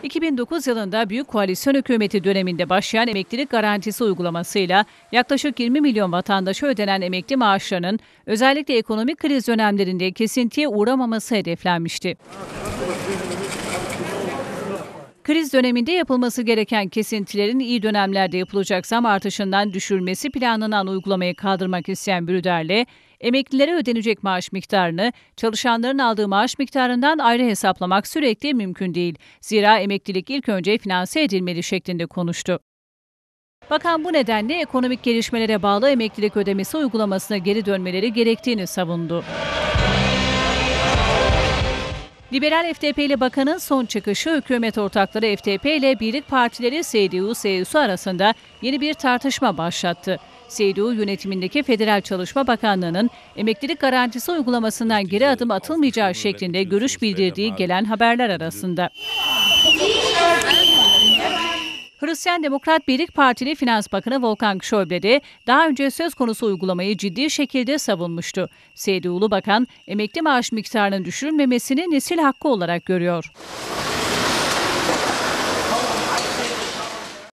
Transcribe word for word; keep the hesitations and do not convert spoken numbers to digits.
iki bin dokuz yılında Büyük Koalisyon Hükümeti döneminde başlayan emeklilik garantisi uygulamasıyla yaklaşık yirmi milyon vatandaşa ödenen emekli maaşlarının özellikle ekonomik kriz dönemlerinde kesintiye uğramaması hedeflenmişti. Kriz döneminde yapılması gereken kesintilerin iyi dönemlerde yapılacak zam artışından düşürülmesi planlanan uygulamayı kaldırmak isteyen Brüder'le emeklilere ödenecek maaş miktarını çalışanların aldığı maaş miktarından ayrı hesaplamak sürekli mümkün değil. Zira emeklilik ilk önce finanse edilmeli şeklinde konuştu. Bakan bu nedenle ekonomik gelişmelere bağlı emeklilik ödemesi uygulamasına geri dönmeleri gerektiğini savundu. Liberal F D P'li bakanın son çıkışı hükümet ortakları F D P ile Birlik Partileri C D U C S U arasında yeni bir tartışma başlattı. C D U yönetimindeki Federal Çalışma Bakanlığı'nın emeklilik garantisi uygulamasından geri adım atılmayacağı şeklinde görüş bildirdiği gelen haberler arasında. Hristiyan Demokrat Birlik Partili Finans Bakanı Wolfgang Schäuble de daha önce söz konusu uygulamayı ciddi şekilde savunmuştu. C D U'lu bakan emekli maaş miktarının düşürülmemesini nesil hakkı olarak görüyor.